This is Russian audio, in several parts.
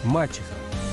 мачеха.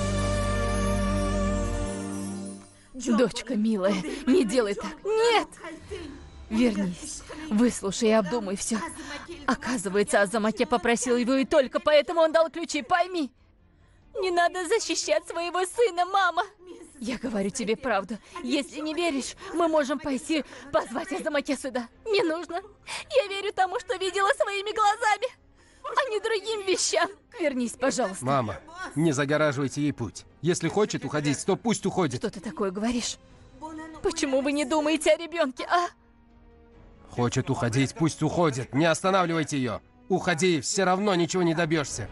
Дочка милая, не делай так. Нет! Вернись, выслушай и обдумай все. Оказывается, Азамаке попросил его, и только поэтому он дал ключи, пойми. Не надо защищать своего сына, мама. Я говорю тебе правду. Если не веришь, мы можем пойти позвать Азамаке сюда. Не нужно. Я верю тому, что видела своими глазами, а не другим вещам. Вернись, пожалуйста. Мама, не загораживайте ей путь. Если хочет уходить, то пусть уходит. Что ты такое говоришь? Почему вы не думаете о ребенке, а? Хочет уходить, пусть уходит. Не останавливайте ее. Уходи, все равно ничего не добьешься.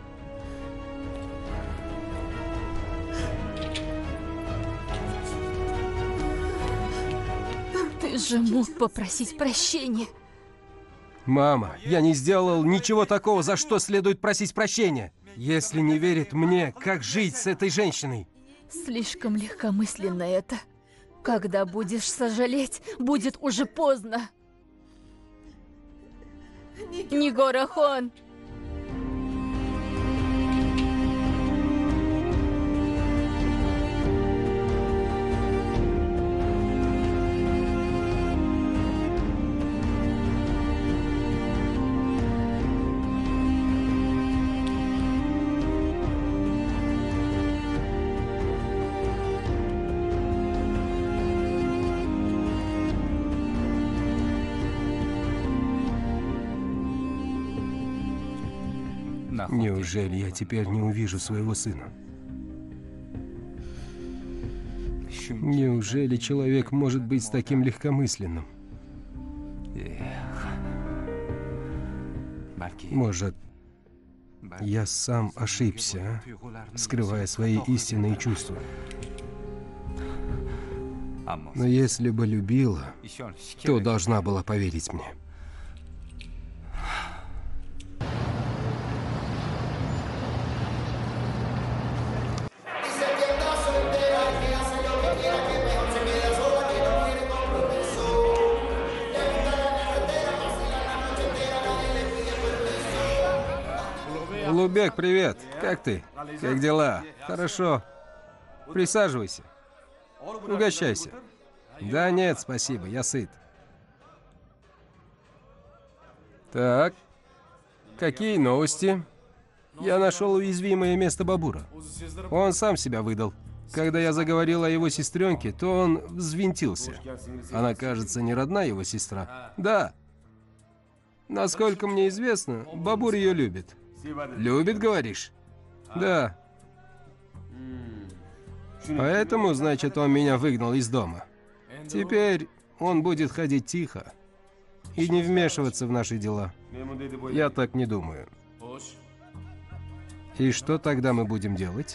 Ты же мог попросить прощения. Мама, я не сделал ничего такого, за что следует просить прощения. Если не верит мне, как жить с этой женщиной? Слишком легкомысленно это. Когда будешь сожалеть, будет уже поздно. Нигора-хон! Неужели я теперь не увижу своего сына? Неужели человек может быть таким легкомысленным? Может, я сам ошибся, скрывая свои истинные чувства? Но если бы любила, то должна была поверить мне. Лубек, привет. Как ты? Как дела? Хорошо. Присаживайся. Угощайся. Да нет, спасибо, я сыт. Так. Какие новости? Я нашел уязвимое место Бабура. Он сам себя выдал. Когда я заговорил о его сестренке, то он взвинтился. Она, кажется, не родная его сестра. Да. Насколько мне известно, Бабур ее любит. Любит, говоришь? Да. Поэтому, значит, он меня выгнал из дома. Теперь он будет ходить тихо и не вмешиваться в наши дела. Я так не думаю. И что тогда мы будем делать?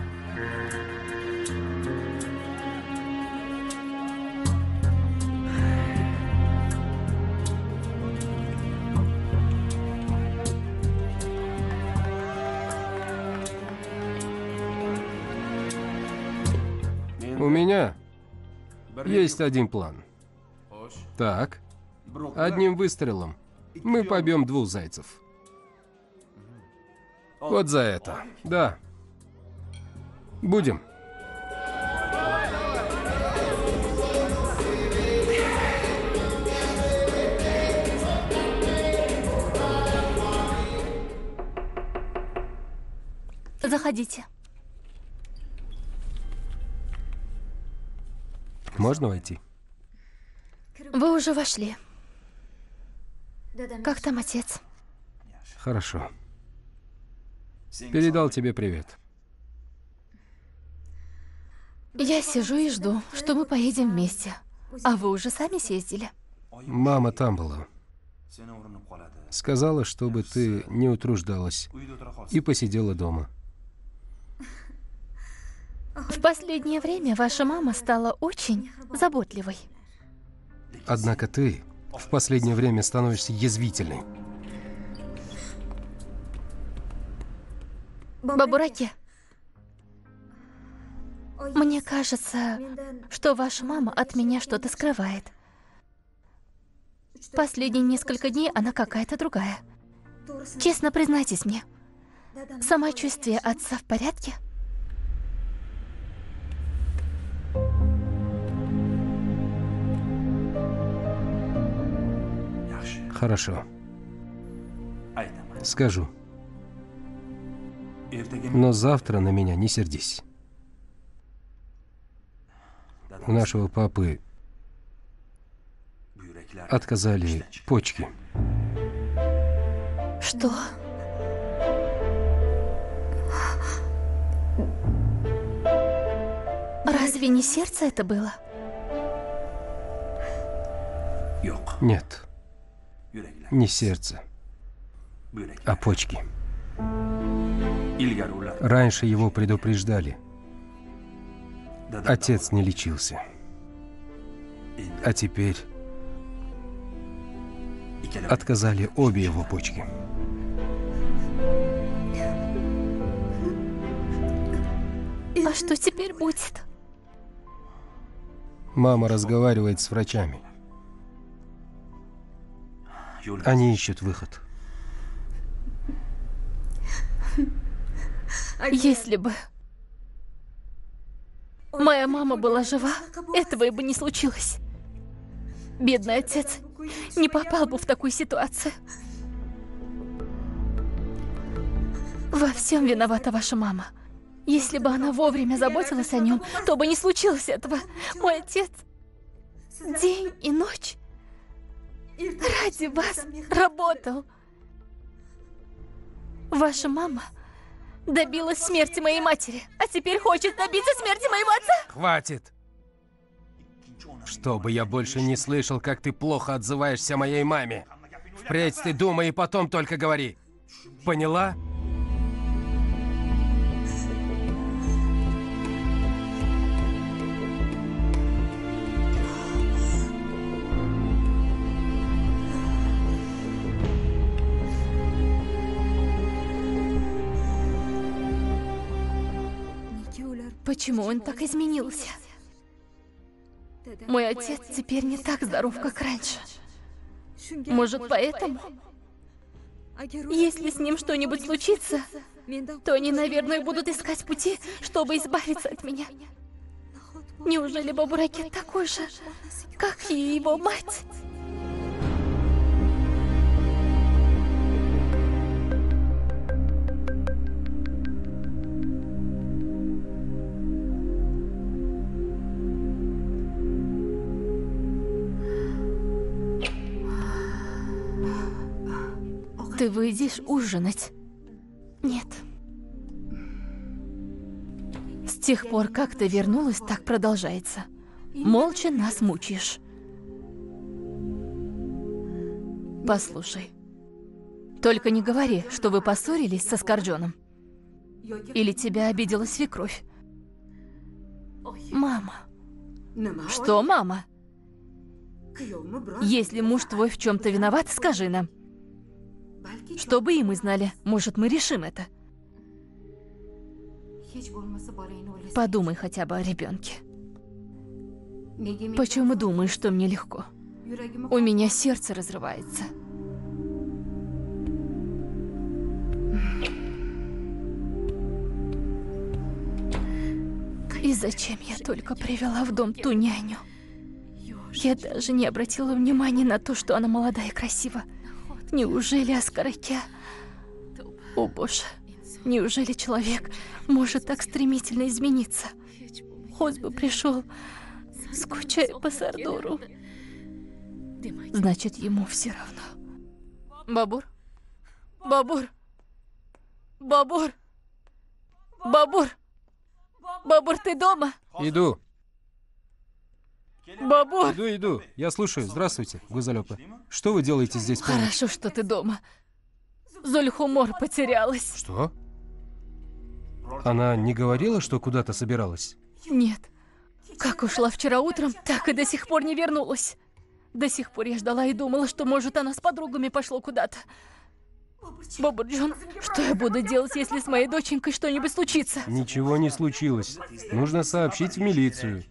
У меня есть один план. Так, одним выстрелом мы побьем 2 зайцев. Вот за это. Да. Будем. Заходите. Можно войти? Вы уже вошли. Как там отец? Хорошо. Передал тебе привет. Я сижу и жду, что мы поедем вместе. А вы уже сами съездили? Мама там была. Сказала, чтобы ты не утруждалась и посидела дома. В последнее время ваша мама стала очень заботливой. Однако ты в последнее время становишься язвительной. Бабураке, мне кажется, что ваша мама от меня что-то скрывает. Последние несколько дней она какая-то другая. Честно признайтесь мне, самочувствие отца в порядке? Хорошо. Скажу. Но завтра на меня не сердись. У нашего папы отказали почки. Что? Разве не сердце это было? Нет, не сердце, а почки. Раньше его предупреждали. Отец не лечился. А теперь отказали обе его почки. А что теперь будет? Мама разговаривает с врачами. Они ищут выход. Если бы моя мама была жива, этого и бы не случилось. Бедный отец не попал бы в такую ситуацию. Во всем виновата ваша мама. Если бы она вовремя заботилась о нем, то бы не случилось этого. Мой отец день и ночь ради вас работал. Ваша мама добилась смерти моей матери, а теперь хочет добиться смерти моего отца. Хватит! Чтобы я больше не слышал, как ты плохо отзываешься о моей маме. Впредь ты думай и потом только говори. Поняла? Почему он так изменился? Мой отец теперь не так здоров, как раньше. Может, поэтому? Если с ним что-нибудь случится, то они, наверное, будут искать пути, чтобы избавиться от меня. Неужели Бабуракет такой же, как и его мать? Ты выйдешь ужинать? Нет. С тех пор, как ты вернулась, так продолжается. Молча нас мучаешь. Послушай. Только не говори, что вы поссорились со Скорджоном. Или тебя обидела свекровь. Мама. Что, мама? Если муж твой в чем-то виноват, скажи нам. Чтобы и мы знали, может, мы решим это. Подумай хотя бы о ребенке. Почему думаешь, что мне легко? У меня сердце разрывается. И зачем я только привела в дом ту няню? Я даже не обратила внимания на то, что она молодая и красива. Неужели Аскаракя... О боже, неужели человек может так стремительно измениться? Хоть бы пришел, скучая по Сардору. Значит, ему все равно. Бабур? Бабур? Бабур? Бабур? Бабур, ты дома? Иду. Бабур! Иду. Я слушаю. Здравствуйте, Гузалёпа. Что вы делаете здесь полночь? Хорошо, что ты дома. Зульхумор потерялась. Что? Она не говорила, что куда-то собиралась? Нет. Как ушла вчера утром, так и до сих пор не вернулась. До сих пор я ждала и думала, что, может, она с подругами пошла куда-то. Бабурджон, что я буду делать, если с моей доченькой что-нибудь случится? Ничего не случилось. Нужно сообщить в милицию.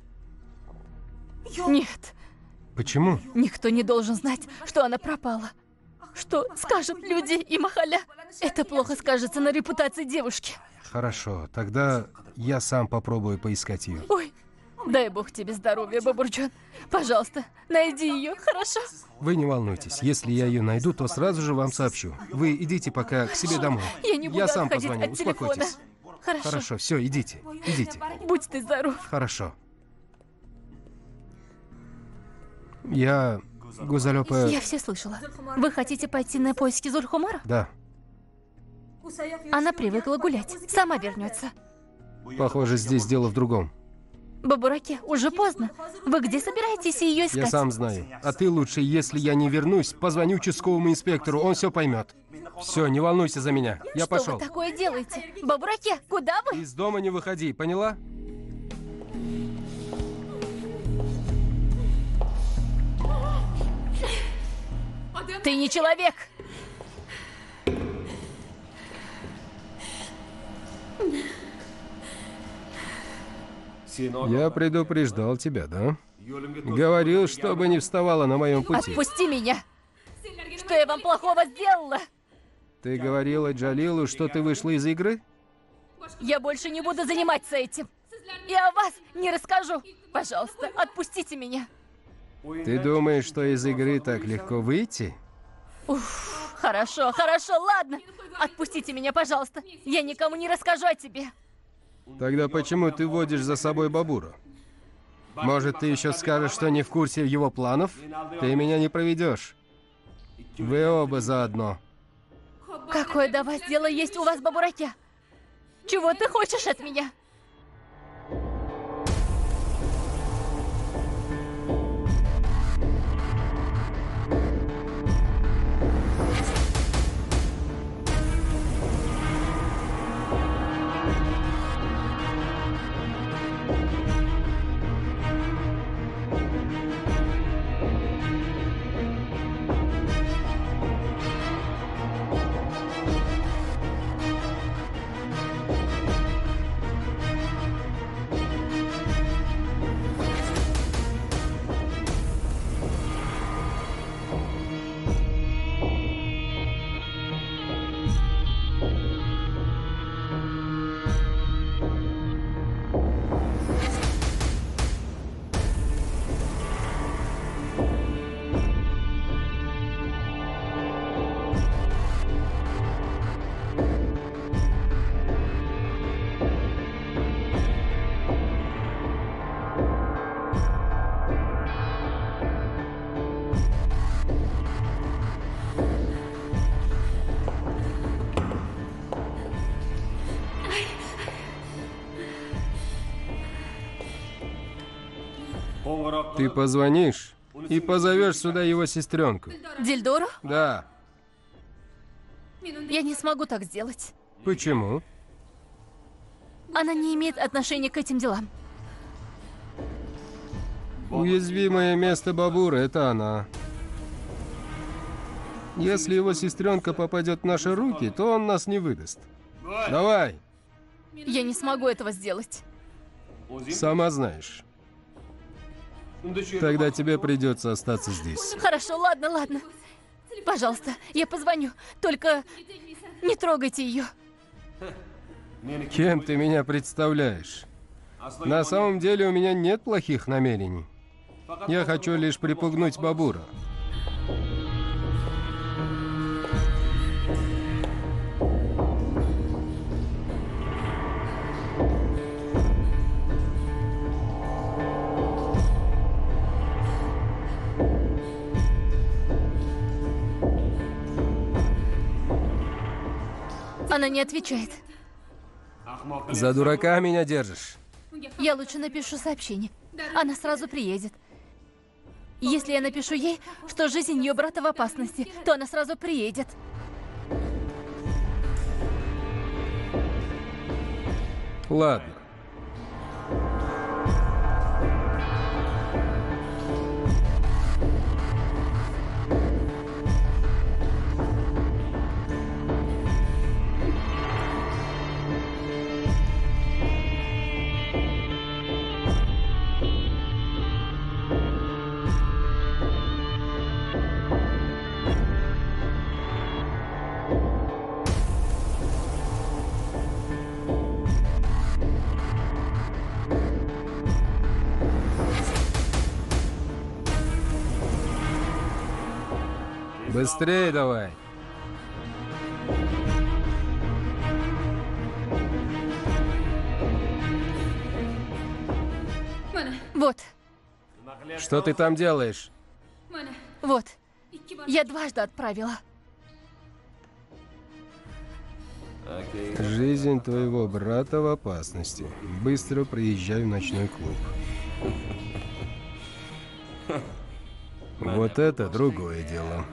Нет. Почему? Никто не должен знать, что она пропала. Что скажут люди и Махаля? Это плохо скажется на репутации девушки. Хорошо, тогда я сам попробую поискать ее. Ой, Дай бог тебе здоровья, Бабурджан. Пожалуйста, найди ее, хорошо? Вы не волнуйтесь, если я ее найду, то сразу же вам сообщу. Вы идите пока к себе домой. Я не буду Я сам отходить позвоню, от телефона. успокойтесь. Хорошо. Хорошо, все, идите, идите. Будь ты здоров. Хорошо. Я... Гузалёпа... Я все слышала. Вы хотите пойти на поиски Зульхумара? Да, Она привыкла гулять. Сама вернется. похоже, здесь дело в другом. Бабураке, уже поздно. Вы где собираетесь ее искать? Я сам знаю. А ты лучше, если я не вернусь, позвоню участковому инспектору, он все поймет. Все, не волнуйся за меня. Я Что пошел. вы такое делаете? Бабураке, куда вы? Из дома не выходи, поняла? Ты не человек! Я предупреждал тебя, да? Говорил, чтобы не вставала на моем пути. Отпусти меня! Что я вам плохого сделала? Ты говорила Джалилу, что ты вышла из игры? Я больше не буду заниматься этим. И о вас не расскажу. Пожалуйста, отпустите меня. Ты думаешь, что из игры так легко выйти? Хорошо, хорошо, ладно. Отпустите меня, пожалуйста. Я никому не расскажу о тебе. Тогда почему ты водишь за собой Бабура? Может, ты еще скажешь, что не в курсе его планов? Ты меня не проведешь. Вы оба заодно. Какое до вас дело есть у вас, Бабураке? Чего ты хочешь от меня? Ты позвонишь и позовешь сюда его сестренку. Дильдору? Да. Я не смогу так сделать. Почему? Она не имеет отношения к этим делам. Уязвимое место Бабура — это она. Если его сестренка попадет в наши руки, то он нас не выдаст. Давай, Я не смогу этого сделать. сама знаешь. Тогда тебе придется остаться здесь. Хорошо, ладно, ладно. Пожалуйста, я позвоню. Только не трогайте ее. Кем ты меня представляешь? На самом деле у меня нет плохих намерений. Я хочу лишь припугнуть Бабура. Она не отвечает. За дурака меня держишь. Я лучше напишу сообщение. Она сразу приедет. Если я напишу ей, что жизнь ее брата в опасности, то она сразу приедет. Ладно. Быстрее давай. Вот, Что ты там делаешь? вот. Я дважды отправила. Жизнь твоего брата в опасности. Быстро приезжай в ночной клуб. Вот это другое дело.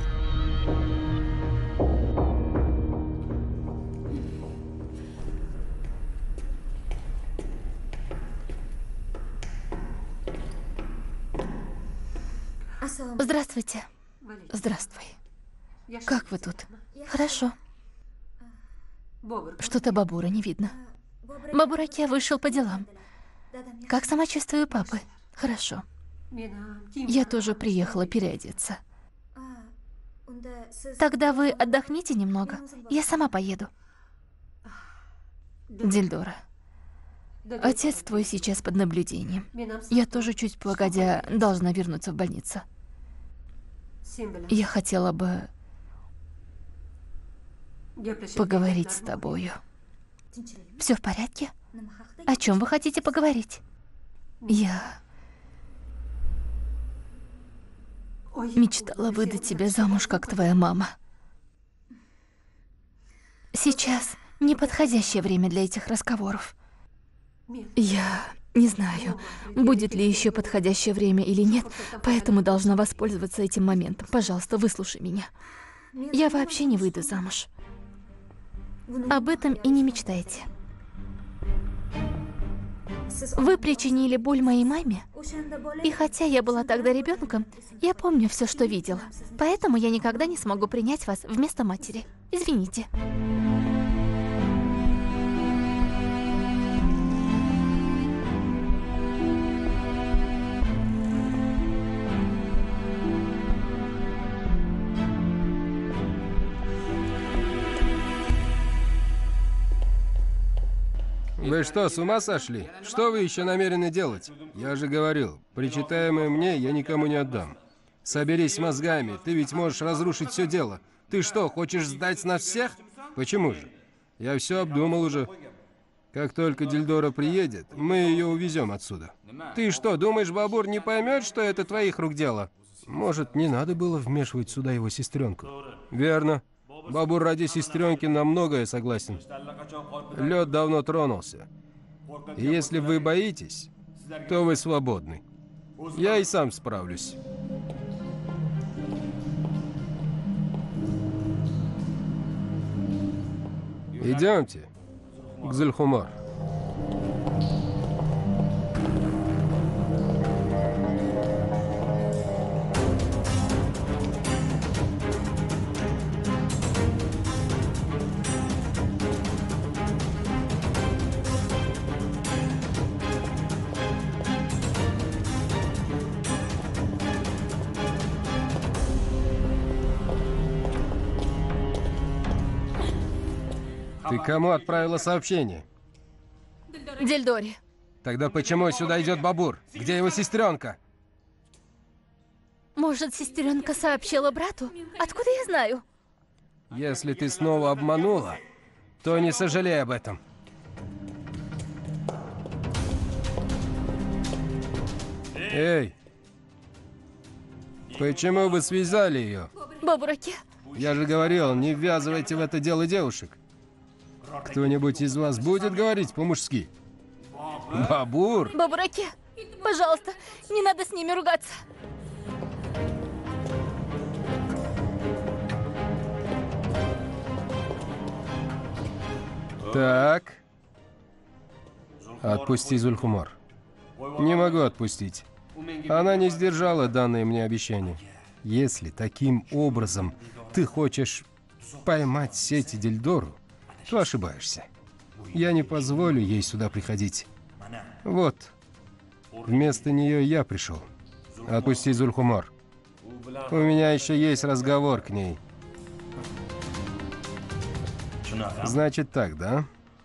Здравствуйте. Здравствуй. Как вы тут? Хорошо. Что-то Бабура не видно. Бабураке вышел по делам. Как самочувствие папы? Хорошо. Я тоже приехала переодеться. Тогда вы отдохните немного. Я сама поеду. Дильдора, отец твой сейчас под наблюдением. Я тоже чуть погодя должна вернуться в больницу. Я хотела бы поговорить с тобою. Все в порядке? О чем вы хотите поговорить? Я мечтала выдать тебя замуж, как твоя мама. Сейчас неподходящее время для этих разговоров. Я не знаю, будет ли еще подходящее время или нет, поэтому должна воспользоваться этим моментом. Пожалуйста, выслушай меня. Я вообще не выйду замуж. Об этом и не мечтайте. Вы причинили боль моей маме, и хотя я была тогда ребенком, я помню все, что видела. Поэтому я никогда не смогу принять вас вместо матери. Извините. Вы что, с ума сошли? Что вы еще намерены делать? Я же говорил, причитаемое мне я никому не отдам. Соберись с мозгами, ты ведь можешь разрушить все дело. Ты что, хочешь сдать нас всех? Почему же? Я все обдумал уже. Как только Дильдора приедет, мы ее увезем отсюда. Ты что, думаешь, Бабур не поймет, что это твоих рук дело? Может, не надо было вмешивать сюда его сестренку? Верно. Бабур ради сестренки на многое согласен. Лед давно тронулся. И если вы боитесь, то вы свободны. Я и сам справлюсь. Идемте к Зульхумар. Ты кому отправила сообщение? Дильдоре. Тогда почему сюда идет Бабур? Где его сестренка? Может, сестренка сообщила брату? Откуда я знаю? Если ты снова обманула, то не сожалей об этом. Эй! Почему вы связали ее? Бабураке. Я же говорил, не ввязывайте в это дело девушек. Кто-нибудь из вас будет говорить по-мужски? Бабур? Бабураке, пожалуйста, не надо с ними ругаться. Так. Отпусти Зульхумар. Не могу отпустить. Она не сдержала данное мне обещание. Если таким образом ты хочешь поймать сети Дильдору, то ошибаешься. Я не позволю ей сюда приходить. Вот. Вместо нее я пришел. Отпусти Зульхумар. У меня еще есть разговор к ней. Значит так, да?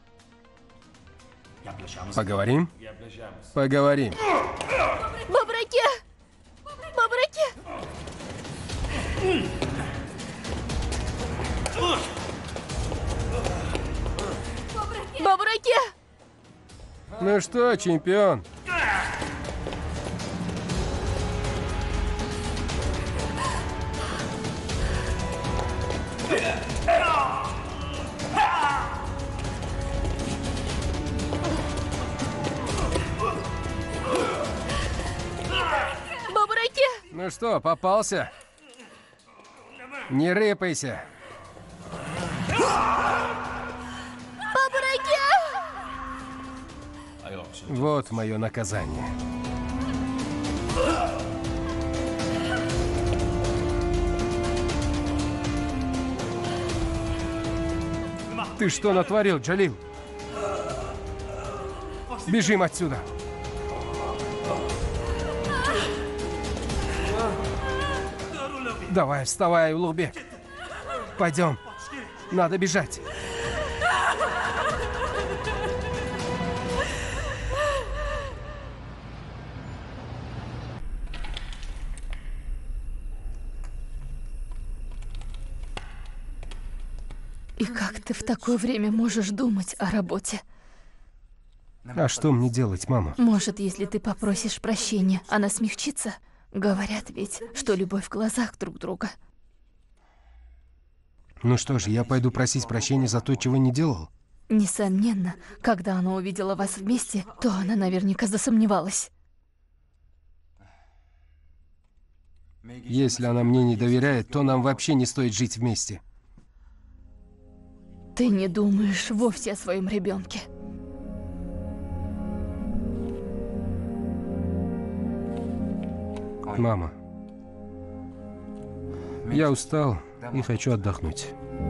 Поговорим? Поговорим. Бабураке! Бабураке! Ну что, чемпион? Бабураке! Ну что, попался? Не рыпайся. Бабураке! Вот мое наказание. Ты что натворил, Джалил? Бежим отсюда. Давай, вставай, Улугбек. Пойдем. Надо бежать. И как ты в такое время можешь думать о работе? А что мне делать, мама? Может, если ты попросишь прощения, она смягчится? Говорят ведь, что любовь в глазах друг друга. Ну что ж, я пойду просить прощения за то, чего не делал. Несомненно, когда она увидела вас вместе, то она наверняка засомневалась. Если она мне не доверяет, то нам вообще не стоит жить вместе. Ты не думаешь вовсе о своем ребенке. Мама, я устал и хочу отдохнуть.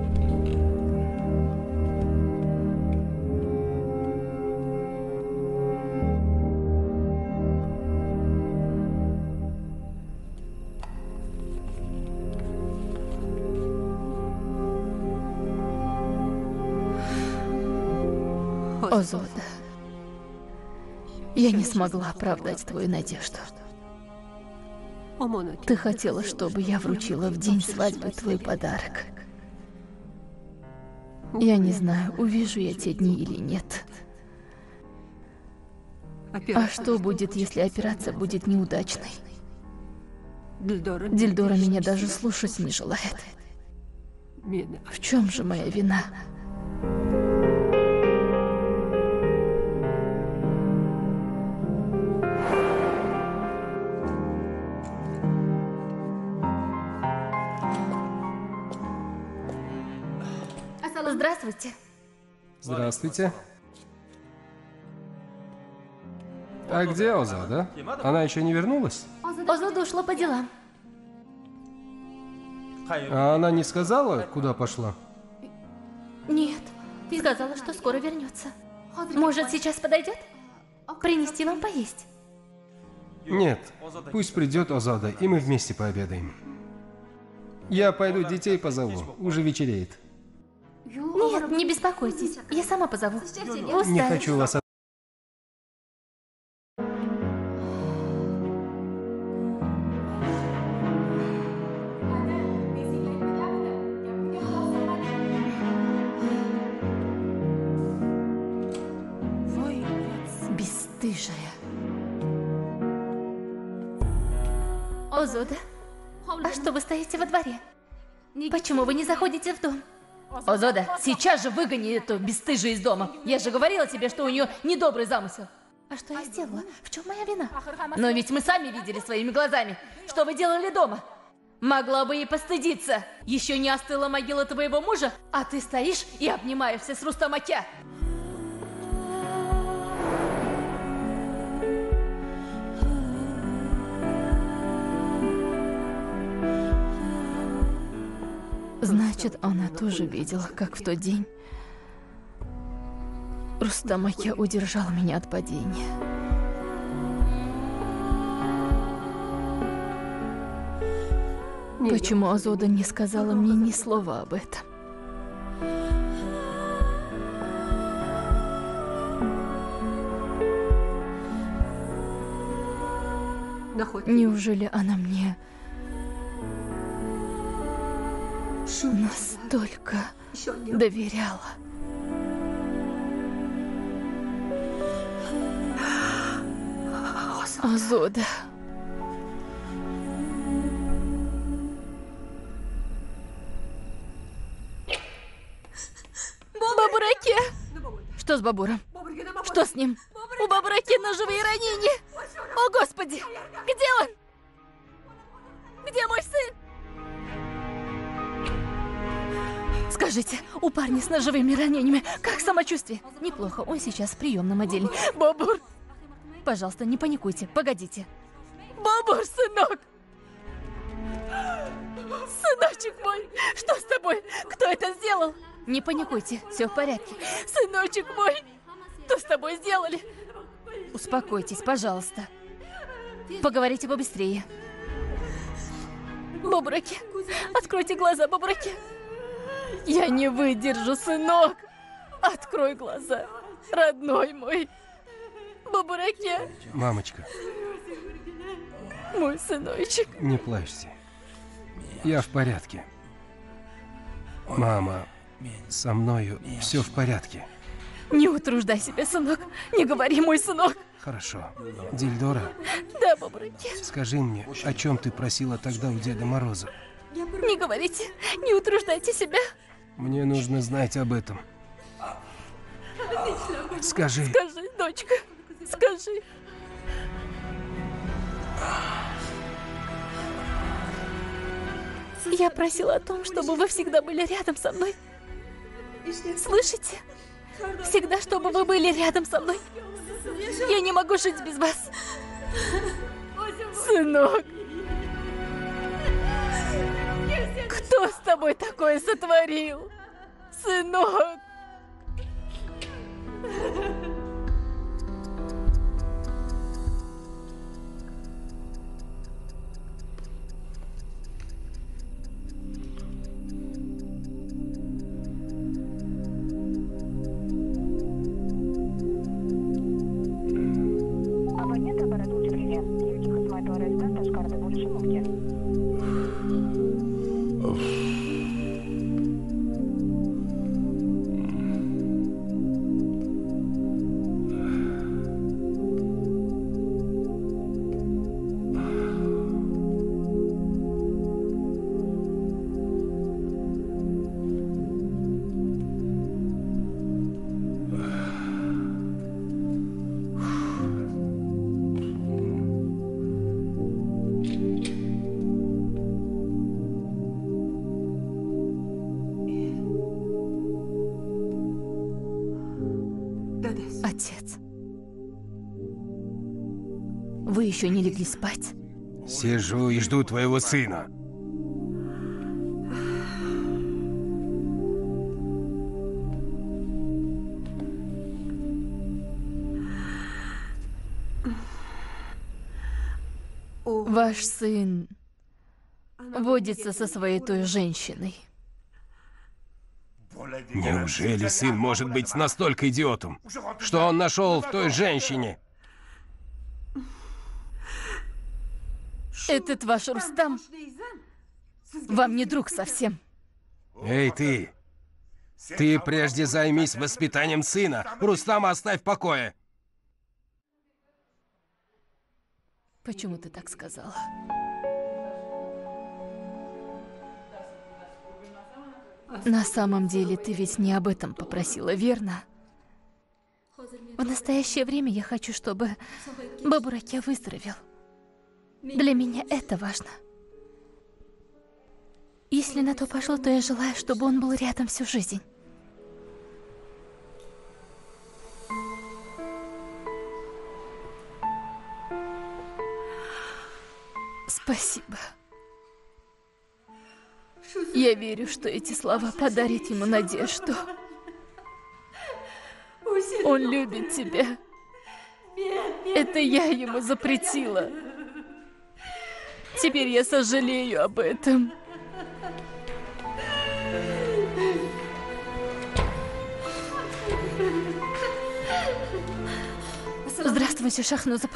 Озода, я не смогла оправдать твою надежду. Ты хотела, чтобы я вручила в день свадьбы твой подарок. Я не знаю, увижу я те дни или нет. А что будет, если операция будет неудачной? Дильдора меня даже слушать не желает. В чем же моя вина? Здравствуйте. Здравствуйте. А где Озода? Она еще не вернулась? Озода ушла по делам. А она не сказала, куда пошла? Нет, сказала, что скоро вернется. Может, сейчас подойдет? Принести вам поесть? Нет, пусть придет Озода, и мы вместе пообедаем. Я пойду детей позову, уже вечереет. Нет, не беспокойтесь, я сама позову. Вы Не устали. хочу вас... Бесстыжая. Озода, а что вы стоите во дворе? Почему вы не заходите в дом? Озода, сейчас же выгони эту бесстыжую из дома. Я же говорила тебе, что у нее недобрый замысел. А что я сделала? В чем моя вина? Но ведь мы сами видели своими глазами. Что вы делали дома? Могла бы и постыдиться. Еще не остыла могила твоего мужа, а ты стоишь и обнимаешься с Рустамаке. Значит, она тоже видела, как в тот день Рустамаке удержал меня от падения. Почему Озода не сказала мне ни слова об этом? Неужели она мне настолько доверяла? Азода. Бабураке! Что с Бабуром? Что с ним? У Бабураке ножевые ранения! О, Господи! Где он? Где мой сын? Скажите, у парня с ножевыми ранениями как самочувствие? Неплохо, он сейчас в приемном отделе. Бабур! Пожалуйста, не паникуйте, погодите. Бабур, сынок! Сыночек мой, что с тобой? Кто это сделал? Не паникуйте, все в порядке. Сыночек мой, что с тобой сделали? Успокойтесь, пожалуйста. Поговорите побыстрее. Бабураке, откройте глаза, Бабураке. Я не выдержу, сынок. Открой глаза, родной мой. Бабураке. Мамочка. Мой сыночек. Не плачьте. Я в порядке. Мама, со мною все в порядке. Не утруждай себя, сынок. Не говори, мой сынок. Хорошо. Дильдора? Да, Бабураке. Скажи мне, о чем ты просила тогда у Деда Мороза? Не говорите, не утруждайте себя. Мне нужно знать об этом. Скажи. Скажи, дочка, скажи. Я просила о том, чтобы вы всегда были рядом со мной. Слышите? Всегда, чтобы вы были рядом со мной. Я не могу жить без вас. Сынок. Кто с тобой такое сотворил? Сынок. Абонент аппарат управления. Юрий Хасматова Райстан, Ташкарда, больше муки. Отец. Вы еще не легли спать? Сижу и жду твоего сына. Ваш сын водится со своей той женщиной. Неужели сын может быть настолько идиотом, что он нашел в той женщине? Этот ваш Рустам вам не друг совсем. Эй, ты! Ты прежде займись воспитанием сына. Рустама оставь в покое. Почему ты так сказала? На самом деле, ты ведь не об этом попросила, верно? В настоящее время я хочу, чтобы Бабураке выздоровел. Для меня это важно. Если на то пошло, то я желаю, чтобы он был рядом всю жизнь. Спасибо. Я верю, что эти слова подарят ему надежду. Он любит тебя. Это я ему запретила. Теперь я сожалею об этом. Здравствуйте, Шахнузапа.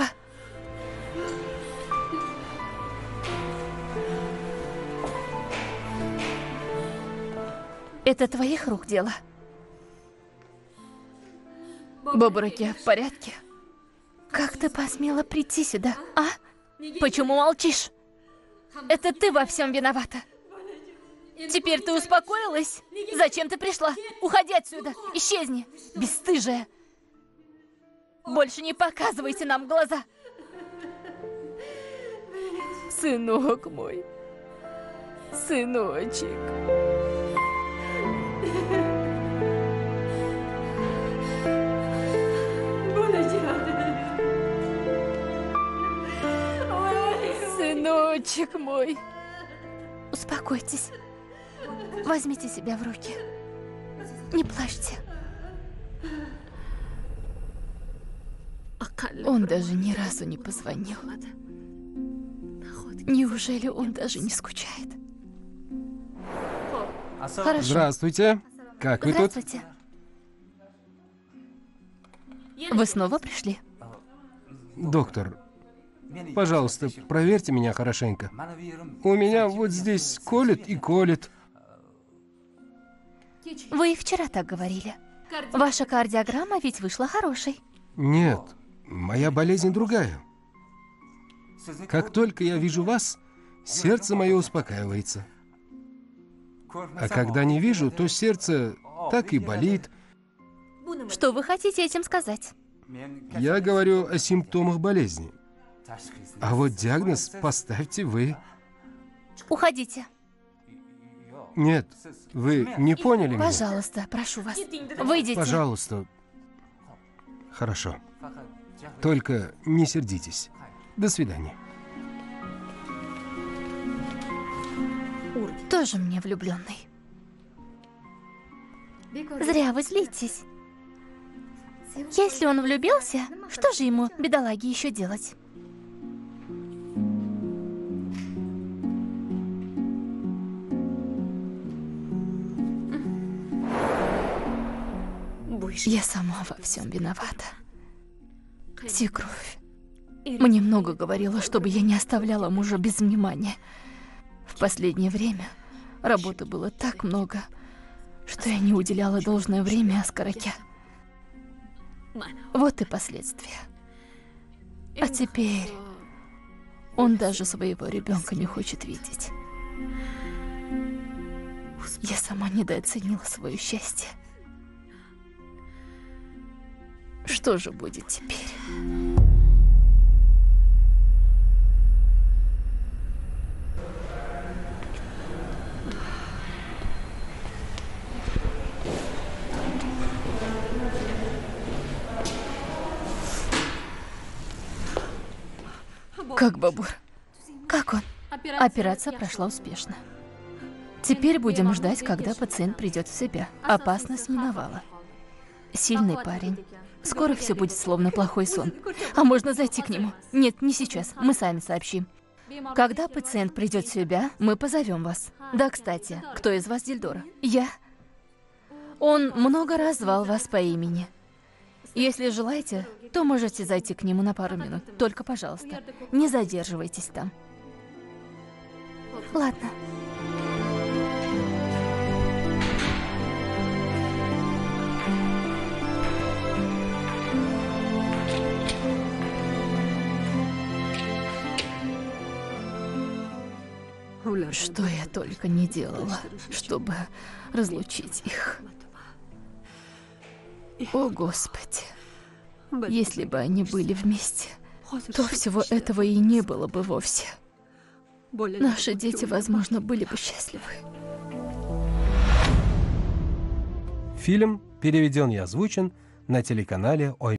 Это твоих рук дело? Бабураке в порядке? Как ты посмела прийти сюда, а? Почему молчишь? Это ты во всем виновата. Теперь ты успокоилась? Зачем ты пришла? Уходи отсюда! Исчезни! Бесстыжая! Больше не показывайте нам глаза! Сынок мой. Сыночек. Сыночек мой. Успокойтесь. Возьмите себя в руки. Не плачьте. Он даже ни разу не позвонил. Неужели он даже не скучает? Хорошо. Здравствуйте. Как вы тут? Здравствуйте. Вы снова пришли? Доктор, пожалуйста, проверьте меня хорошенько. У меня вот здесь колет и колет. Вы и вчера так говорили. Ваша кардиограмма ведь вышла хорошей. Нет, моя болезнь другая. Как только я вижу вас, сердце мое успокаивается. А когда не вижу, то сердце так и болит. Что вы хотите этим сказать? Я говорю о симптомах болезни. А вот диагноз поставьте вы. Уходите. Нет, вы не поняли меня? Пожалуйста, прошу вас. Выйдите. Пожалуйста. Хорошо. Только не сердитесь. До свидания. Тоже мне влюбленный. Зря вы злитесь. Если он влюбился, что же ему, бедолаге, еще делать? Я сама во всем виновата. Свекровь мне много говорила, чтобы я не оставляла мужа без внимания. В последнее время работы было так много, что я не уделяла должное время Аскараке. Вот и последствия. А теперь он даже своего ребенка не хочет видеть. Я сама недооценила свое счастье. Что же будет теперь? Как Бабур? Как он? Операция прошла успешно. Теперь будем ждать, когда пациент придет в себя. Опасность миновала. Сильный парень. Скоро все будет словно плохой сон. А можно зайти к нему? Нет, не сейчас. Мы сами сообщим. Когда пациент придет в себя, мы позовем вас. Да, кстати, кто из вас Дильдора? Я. Он много раз звал вас по имени. Если желаете, то можете зайти к нему на пару минут. Только, пожалуйста, не задерживайтесь там. Ладно. Что я только не делала, чтобы разлучить их. О, Господи. Если бы они были вместе, то всего этого и не было бы вовсе. Наши дети, возможно, были бы счастливы. Фильм переведен и озвучен на телеканале Ой.